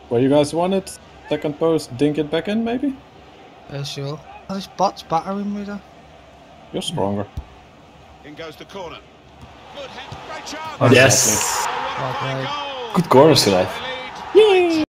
Where you guys want it? Second post, dink it back in, maybe? Sure. Those bots battering me though. You're stronger. In goes the corner. Good head, great chance. Yes. Well played. Good corner, Sylvie.